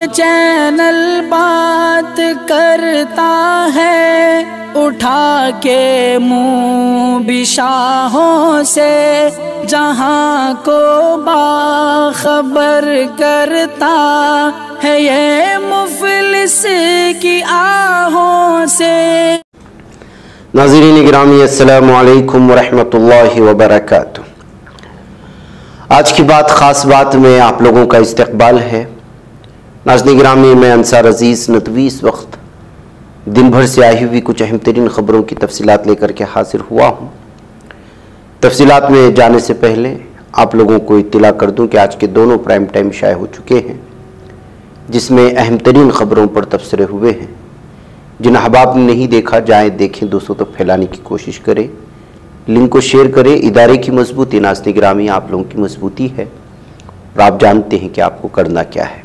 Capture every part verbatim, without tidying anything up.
Channel बात करता है उठा के मुँह बिशाहों से, जहाँ को बाखबर करता है ये मुफलिस की आहों से। नाज़रीन गिरामी अस्सलामु अलैकुम वरहमतुल्लाहि वबरकातुह। आज की बात ख़ास बात में आप लोगों का इस्तक़बाल है। नाज़रीन गिरामी, मैं अंसार अज़ीज़ नदवी इस वक्त दिन भर से आई हुई कुछ अहम तरीन ख़बरों की तफसीलात लेकर के हाजिर हुआ हूँ। तफसीलात में जाने से पहले आप लोगों को इत्तला कर दूँ कि आज के दोनों प्राइम टाइम शाये हो चुके हैं, जिसमें अहम तरीन ख़बरों पर तबसरे हुए हैं। जिन अहबाब ने नहीं देखा, जाएँ देखें, दोस्तों तक फैलाने की कोशिश करें, लिंक को शेयर करें। इदारे की मजबूती नाज़रीन गिरामी आप लोगों की मजबूती है और आप जानते हैं कि आपको करना क्या है।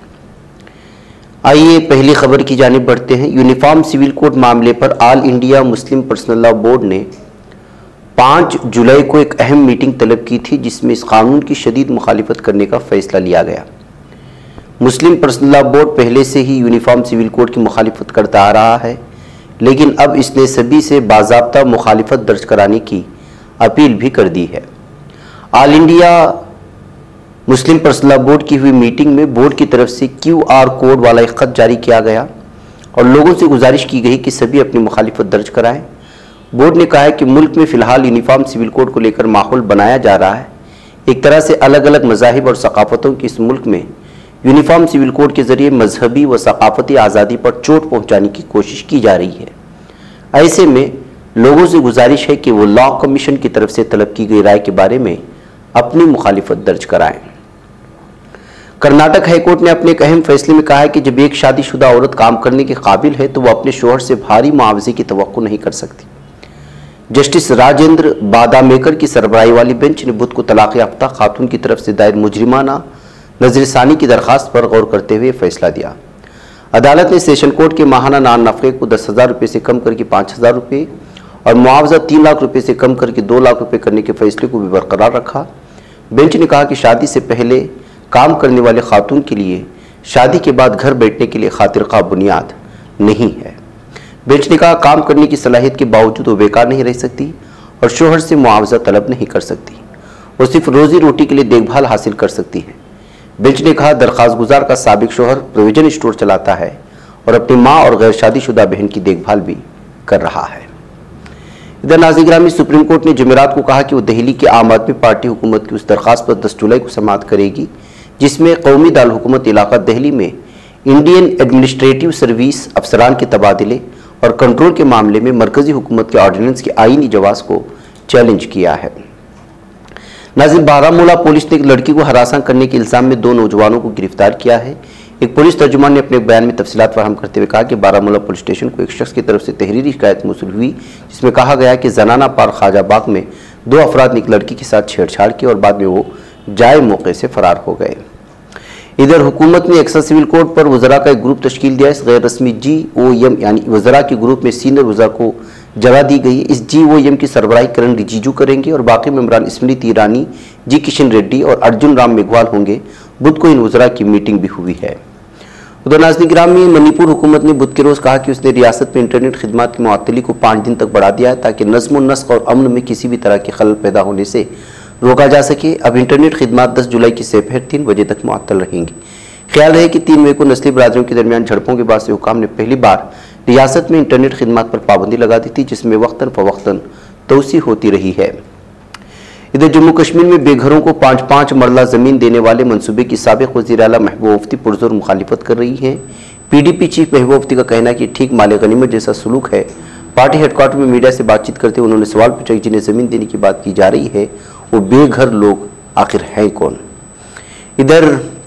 आइए पहली खबर की जानिब बढ़ते हैं। यूनिफॉर्म सिविल कोड मामले पर All India Muslim Personal Law Board ने पाँच जुलाई को एक अहम मीटिंग तलब की थी, जिसमें इस कानून की शदीद मुखालिफत करने का फैसला लिया गया। मुस्लिम पर्सनल लॉ बोर्ड पहले से ही यूनिफॉर्म सिविल कोड की मुखालिफत करता आ रहा है, लेकिन अब इसने सभी से बाज़ाब्ता मुखालिफत दर्ज कराने की अपील भी कर दी है। All India Muslim Personal Law Board की हुई मीटिंग में बोर्ड की तरफ से क्यू आर कोड वाला एक ख़त जारी किया गया और लोगों से गुजारिश की गई कि सभी अपनी मुखालिफत दर्ज कराएं। बोर्ड ने कहा है कि मुल्क में फ़िलहाल यूनिफॉर्म सिविल कोड को लेकर माहौल बनाया जा रहा है। एक तरह से अलग अलग मज़ाहिब और सकाफ़तों की इस मुल्क में यूनिफॉर्म सिविल कोड के ज़रिए मजहबी व सकाफ़ती आज़ादी पर चोट पहुँचाने की कोशिश की जा रही है। ऐसे में लोगों से गुजारिश है कि वो लॉ कमीशन की तरफ से तलब की गई राय के बारे में अपनी मुखालिफत दर्ज कराएं। कर्नाटक हाईकोर्ट ने अपने एक अहम फैसले में कहा है कि जब एक शादीशुदा औरत काम करने के काबिल है तो वह अपने शोहर से भारी मुआवजे की तवक्को नहीं कर सकती। जस्टिस राजेंद्र बादामेकर की सरबराही वाली बेंच ने बुध को तलाक याफ्ता खातून की तरफ से दायर मुजरिमाना नजरसानी की दरखास्त पर गौर करते हुए फैसला दिया। अदालत ने सेशन कोर्ट के माहाना नान नफ़े को दस हज़ार रुपये से कम करके पाँच हज़ार रुपये और मुआवजा तीन लाख रुपये से कम करके दो लाख रुपये करने के फैसले को भी बरकरार रखा। बेंच ने कहा कि शादी से पहले काम करने वाले खातून के लिए शादी के बाद घर बैठने के लिए खातिरख्वाह बुनियाद नहीं है। बेंच ने कहा काम करने की सलाहियत के बावजूद वो बेकार नहीं रह सकती और शोहर से मुआवजा तलब नहीं कर सकती, वो सिर्फ रोजी रोटी के लिए देखभाल हासिल कर सकती है। बेंच ने कहा दरख्वास्त गुजार का साबिक शोहर प्रोविजन स्टोर चलाता है और अपनी माँ और गैर शादीशुदा बहन की देखभाल भी कर रहा है। इधर नाज़रीन गिरामी, सुप्रीम कोर्ट ने जुमेरात को कहा कि वो दिल्ली की आम आदमी पार्टी हुकूमत की उस दरख्वास्त पर दस जुलाई को समाअत करेगी जिसमें कौमी दारुल हुकूमत इलाका दिल्ली में इंडियन एडमिनिस्ट्रेटिव सर्विस अफसरान के तबादले और कंट्रोल के मामले में मरकजी हुकूमत के ऑर्डिनेंस के आईनी जवाज़ को चैलेंज किया है। नाज़रीन, बारामूला पुलिस ने एक लड़की को हरासा करने के इल्ज़ाम में दो नौजवानों को गिरफ्तार किया है। एक पुलिस तर्जुमान ने अपने बयान में तफसीलात फराहम करते हुए कहा कि बारामूला पुलिस स्टेशन को एक शख्स की तरफ से तहरीरी शिकायत मौसूल हुई, जिसमें कहा गया कि जनाना पार्क ख्वाजाबाग में दो अफराद ने एक लड़की के साथ छेड़छाड़ की और बाद में वो जाए मौके से फरार हो गए। इधर हुकूमत ने एक्सा सिविल कोड पर वज़रा का एक ग्रुप तश्कील दिया। इस गैर रस्मी जी ओ एम यानी वज़रा के ग्रुप में सीनियर वज़रा को जगह दी गई है। इस जी ओ एम की सरबराही किरण रिजिजू करेंगे और बाकी मेम्बरान स्मृति ईरानी, जी किशन रेड्डी और अर्जुन राम मेघवाल होंगे। बुध को इन वज़रा की मीटिंग भी हुई है। उधर नाज़रीन गिरामी, मणिपुर हुकूमत ने बुध के रोज़ कहा कि उसने रियासत में इंटरनेट खिदमात की मुअत्तली को पाँच दिन तक बढ़ा दिया है ताकि नज़्म व नस्क और अमन में किसी भी तरह की खलल पैदा होने से रोका जा सके। अब इंटरनेट खिदमात दस जुलाई की सेपहर तीन बजे तक मुअत्तल रहेंगी। ख्याल रहे कि तीन मई को नस्ली बरादरियों के दरमियान झड़पों के बाद से हुकाम ने पहली बार रियासत में इंटरनेट खिदमात पर पाबंदी लगा दी थी, जिसमें वक्तन फ़वक्तन तोसी होती रही है। इधर जम्मू कश्मीर में बेघरों को पाँच पाँच मरला ज़मीन देने वाले मनसूबे की साबिक़ वज़ीर आला महबूबा मुफ्ती पुरज़ोर मुखालिफत कर रही हैं। P D P chief Mehbooba Mufti का कहना है कि ठीक माले गनीमत जैसा सलूक है। पार्टी हेडक्वार्टर में मीडिया से बातचीत करते हुए उन्होंने सवाल पूछा कि जिन्हें ज़मीन देने की बात की जा रही है वो बेघर लोग आखिर हैं कौन। इधर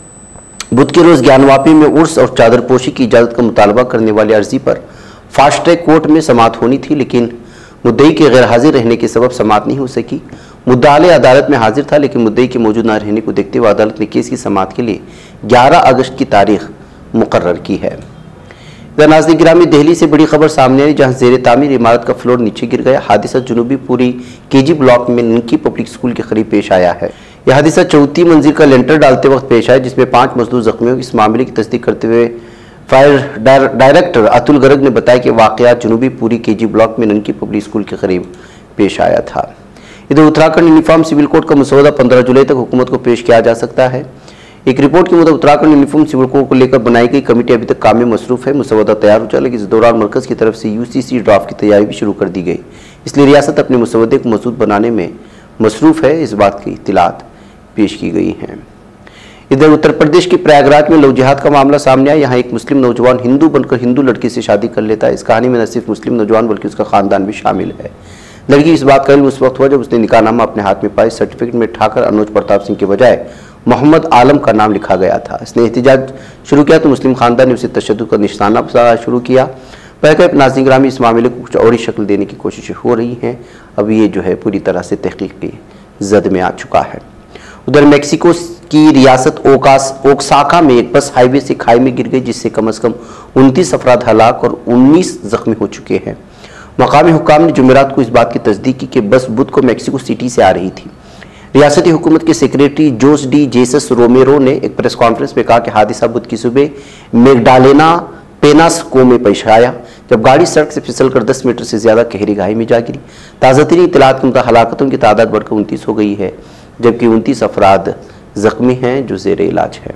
बुध के रोज़ ज्ञानवापी में उर्स और चादरपोशी की इजाज़त का मुतालबा करने वाली अर्जी पर फास्ट ट्रैक कोर्ट में समाअत होनी थी, लेकिन मुद्दई के गैर हाजिर रहने के सबब समाअत नहीं हो सकी। मुद्दाले अदालत में हाजिर था, लेकिन मुद्दई के मौजूद न रहने को देखते हुए अदालत ने केस की समाअत के लिए ग्यारह अगस्त की तारीख मुकर्रर की है। नाज़रीन गिरामी, दिल्ली से बड़ी खबर सामने आई, जहां ज़ेर तामीर इमारत का फ्लोर नीचे गिर गया। हादिसा जुनूबी पूरी के जी ब्लॉक में निकी पब्लिक स्कूल के करीब पेश आया है। यह हादसा चौथी मंजिल का लेंटर डालते वक्त पेश आया, जिसमें पांच मजदूर जख्मी हुए। इस मामले की तस्दीक करते हुए फायर डायरेक्टर अतुल गर्ग ने बताया कि वाकया जनूबी पूरी केजी ब्लॉक में ननकी पब्लिक स्कूल के करीब पेश आया था। इधर उत्तराखंड यूनिफॉर्म सिविल कोड का मसौदा पंद्रह जुलाई तक हुकूमत को पेश किया जा सकता है। एक रिपोर्ट के मुताबिक उत्तराखंड यूनिफॉर्म सिविल कोड को लेकर बनाई गई कमेटी अभी तक काम में मसरूफ है। मसौदा तैयार हो चला, लेकिन इस दौरान मरकज की तरफ से यूसीसी ड्राफ्ट की तैयारी भी शुरू कर दी गई, इसलिए रियासत अपने मसौदे को मजबूत बनाने में मसरूफ है। इस बात की इत्तलात पेश की गई हैं। इधर उत्तर प्रदेश के प्रयागराज में लव जिहाद का मामला सामने आया। यहाँ एक मुस्लिम नौजवान हिंदू बनकर हिंदू लड़की से शादी कर लेता है। इस कहानी में न सिर्फ मुस्लिम नौजवान बल्कि उसका खानदान भी शामिल है। लड़की इस बात का इल्म उस वक्त हुआ जब उसने निकाहनामा अपने हाथ में पाई। सर्टिफिकेट में ठाकर अनुज प्रताप सिंह के बजाय मोहम्मद आलम का नाम लिखा गया था। इसने एहतजाज शुरू किया तो मुस्लिम खानदान ने उसे तशद्दुद का निशाना बनाना शुरू किया। पैकैप नाज़रीन ग्रामी इस मामले को कुछ और ही शक्ल देने की कोशिशें हो रही हैं। अब ये जो है पूरी तरह से तहकीक की जद में आ चुका है। उधर मेक्सिको की रियासत ओकास ओक्साका में एक बस हाईवे से खाई में गिर गई, जिससे कम अज़ कम उनतीस अफराद हलाक और उन्नीस जख्मी हो चुके हैं। मकामी हुक्काम ने जुमेरात को इस बात की तस्दीक की कि बस बुध को मेक्सिको सिटी से आ रही थी। रियासती हुकूमत के secretary Jose de Jesus Romero ने एक प्रेस कॉन्फ्रेंस में कहा कि हादसा बुध की सुबह मेगडालेना पेनास्को में पेश आया, जब गाड़ी सड़क से फिसलकर दस मीटर से ज्यादा गहरी खाई में जा गिरी। ताज़ा तरीन इत्तलात के मुताबिक हलाकतों की तादाद बढ़कर उनतीस हो गई है, जबकि उनतीस अफराद जख्मी हैं जो जेर इलाज है।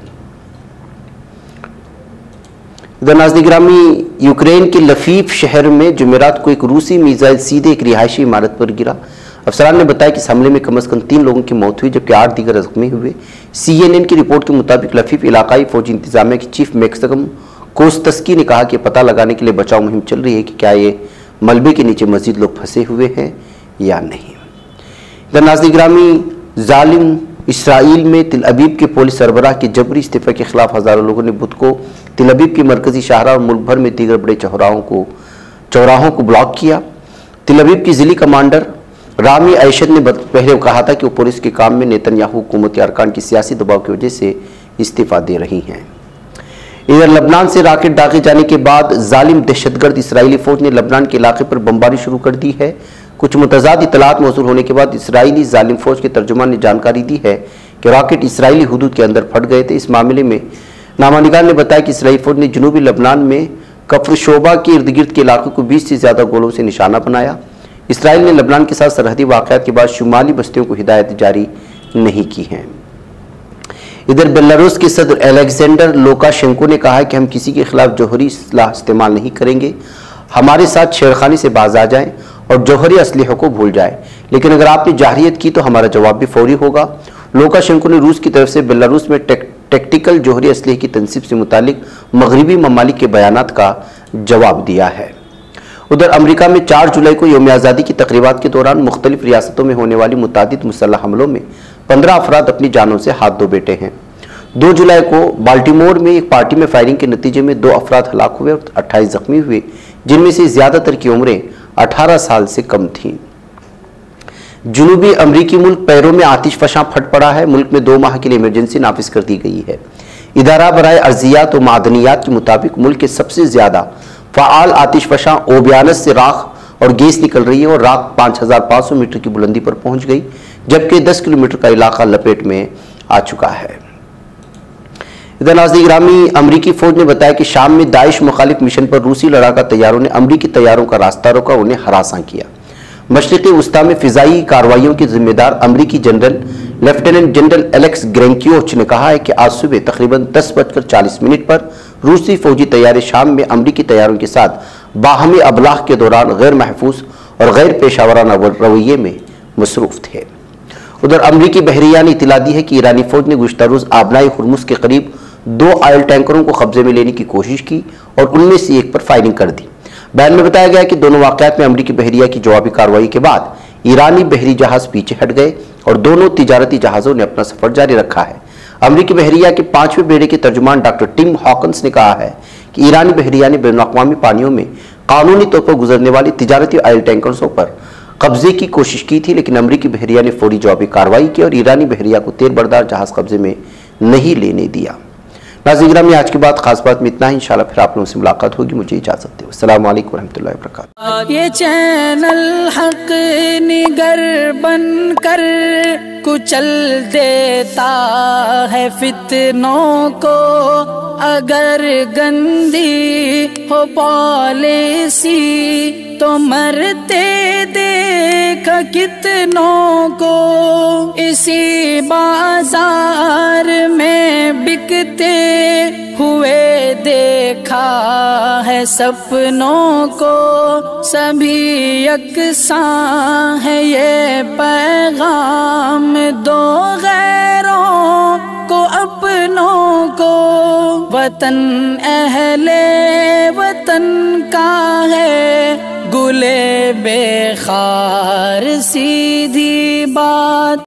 इधर नाज़रीन ग्रामी यूक्रेन के लफीफ शहर में जुमेरात को एक रूसी मिसाइल सीधे एक रिहायशी इमारत पर गिरा। अफसरान ने बताया कि इस हमले में कम अज़ कम तीन लोगों की मौत हुई, जबकि आठ दीगर जख्मी हुए। सी एन एन की रिपोर्ट के मुताबिक लफीफ इलाकाई फौजी इंतजामिया की चीफ मैक्सिकम कोस्तस्की ने कहा कि पता लगाने के लिए बचाव मुहिम चल रही है कि क्या ये मलबे के नीचे मजीद लोग फंसे हुए हैं या नहीं। इधर नाज़रीन ग्रामी जालिम इसराइल में तिल अबीब के पुलिस सरबराह के जबरी इस्तीफे के खिलाफ हज़ारों लोगों ने बुध को तिल अबीब के मरकजी शाहराह और मुल्क भर में दीगर बड़े चौराहों को चौराहों को ब्लॉक किया। तिल अबीब की जिली कमांडर रामी ऐशद ने पहले कहा था कि वो पुलिस के काम में नेतन्याहू हुकूमत के अरकान की सियासी दबाव की वजह से इस्तीफा दे रही हैं। इधर लबनान से राकेट दागे जाने के बाद जालिम दहशतगर्द इसराइली फौज ने लबनान के इलाके पर बमबारी शुरू कर दी है। कुछ मुतज़ाद इतलात मौसूल होने के बाद इसराइली जालिम फौज के तर्जुमान ने जानकारी दी है कि रॉकेट इसराइली हुदूद के अंदर फट गए थे। इस मामले में नामानिगार ने बताया कि इसराइली फौज ने जनूबी लबनान में कफ्र शोबा के इर्द गिर्द के इलाके को बीस से ज्यादा गोलों से निशाना बनाया। इसराइल ने लबनान के साथ सरहदी वाक़यात के बाद शुमाली बस्तियों को हिदायत जारी नहीं की है। इधर बेलारूस के सदर अलेक्जेंडर लुकाशेंको ने कहा है कि हम किसी के खिलाफ जौहरी असलाह इस्तेमाल नहीं करेंगे। हमारे साथ छेड़खानी से बाज आ जाएं और जौहरी असलहों को भूल जाएं, लेकिन अगर आपने जाहिरियत की तो हमारा जवाब भी फौरी होगा। लुकाशेंको ने रूस की तरफ से बेलारूस में टेक, टेक्टिकल जौहरी असलहे की तनसीब से मुतालिक मगरबी ममालिक के बयानात का जवाब दिया है। उधर अमेरिका में चार जुलाई को यौम आज़ादी की तकरीबात के दौरान मुख्तलिफ रियासतों में होने वाली मुतादिद मुसल्लह हमलों में पंद्रह अफराद अपनी जानों से हाथ धो बैठे हैं। दो जुलाई को बाल्टीमोर में एक पार्टी में फायरिंग के नतीजे में दो अफराद हलाक हुए और अट्ठाईस जख्मी हुए, जिनमें से ज्यादातर की उम्रें अठारह साल से कम थीं। जनूबी अमरीकी मुल्क पैरो में आतिश फशां फट पड़ा है। मुल्क में दो माह के लिए इमरजेंसी नाफिज कर दी गई है। इदारा बराए अर्जियात और मादनियात के मुताबिक मुल्क के सबसे ज्यादा फ़ाल आतिश फशां ओबियानस से राख और गैस निकल रही है और राख पाँच हजार पाँच सौ मीटर की बुलंदी पर पहुंच गई, जबकि दस किलोमीटर का इलाका लपेट में आ चुका है। इधर नाज़रीन ग्रामी अमरीकी फौज ने बताया कि शाम में दाइश मुखालिफ मिशन पर रूसी लड़ाका तैयारों ने अमरीकी तैयारों का रास्ता रोका, उन्हें हरासा किया। मशरिक़ी वस्ता में फिजाई कार्रवाइयों के जिम्मेदार अमरीकी general lieutenant general Alex Grynkewich ने कहा है कि आज सुबह तकरीबन दस बजकर चालीस मिनट पर रूसी फौजी तैयारे शाम में अमरीकी तैयारों के साथ बाहमी अबलाग के दौरान गैर महफूज और गैर पेशावराना रवैये में मसरूफ थे। उधर अमरीकी बहरिया ने इतला दी है कि ईरानी फौज ने गुज़श्ता रोज़ आबनाई हुर्मुज़ के करीब दो ऑयल टैंकरों को कब्जे में लेने की कोशिश की और उनमें से एक पर फायरिंग कर दी। बयान में बताया गया कि दोनों वाक़यात में अमरीकी बहरिया की जवाबी कार्रवाई के बाद ईरानी बहरी जहाज पीछे हट गए और दोनों तिजारती जहाज़ों ने अपना सफर जारी रखा है। अमरीकी बहरिया के पांचवें बेड़े के तर्जुमान डॉक्टर टिम हॉकन्स ने कहा है कि ईरानी बहरिया ने बैनुल-अक़वामी पानियों में कानूनी तौर पर गुजरने वाली तिजारती ऑयल टैंकरों पर कब्जे की कोशिश की थी, लेकिन अमरीकी बहरिया ने फौरी जवाबी कार्रवाई की और ईरानी बहरिया को तेल बरदार जहाज कब्जे में नहीं लेने दिया। नाज़रीन गिरामी, आज की बात खास बात में इतना ही। इंशाल्लाह फिर आप लोगों से मुलाकात होगी। मुझे इजाज़त दो। अस्सलाम वालेकुम रहमतुल्लाहि व बरकातुहू। ये चैनल हक निगर बन कर कुचल देता है फितनों को, अगर गंदी हो पॉलिसी तो मरते देख कितनों को। इसी बाजार में बिकते हुए देखा है सपनों को, सभी यकसां है ये पैगाम दो गैरों को अपनों को। वतन अहले वतन का है गुले बेखार सीधी बात।